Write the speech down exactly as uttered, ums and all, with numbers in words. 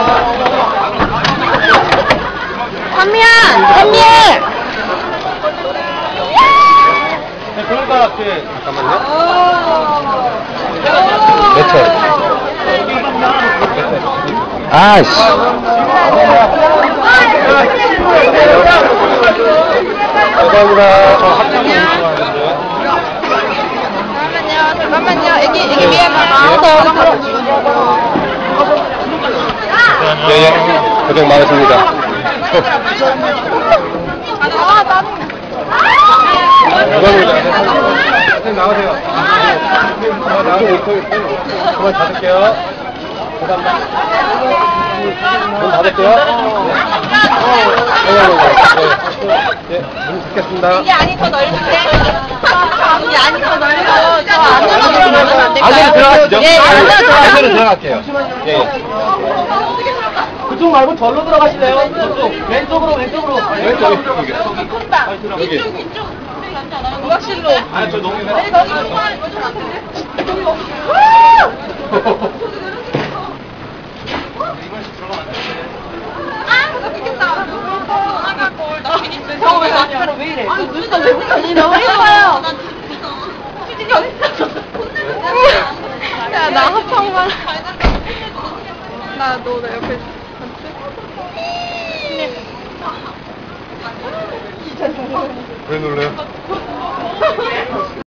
선미야! 선미! 네, 그러니까 그 잠깐만요. 몇 초? 아이씨. 감사합니다. 저 합창 잠깐만요, 잠깐만요. 애기, 애기 미안해. 예, 예. 고생 많으십니다. 아, 나도. 감사합니다. 선생님 나가세요. 나가세요. 그만 닫을게요. 감사합니다. 문 닫을게요. 예, 문 닫겠습니다. 이게 안이 더 넓은데? 이게 안이 더 넓어. 저 안으로 들어가면 안 될까요? 안으로 들어가시죠. 예, 안으로 들어가시죠. 안으로 들어갈게요. 예, 예. 그쪽 말고 절로 들어가실래요? 저쪽 왼쪽으로 왼쪽으로 왼쪽, 여기. 콩방. 여기. 이쪽, 이쪽. 의학실로. 아, 저 너무 아니, 거기 통화하는 거좀 같은데? 아, 나 삐겠다. 전화가 걸. 나 괜히 형, 왜 나처럼 왜 이래? 아니, 눈이 왜 붙었니? 너무 예뻐요. 수진이 어디 있어? 야, 나 합성만. 나, 너, 나 옆에. 왜 놀래요?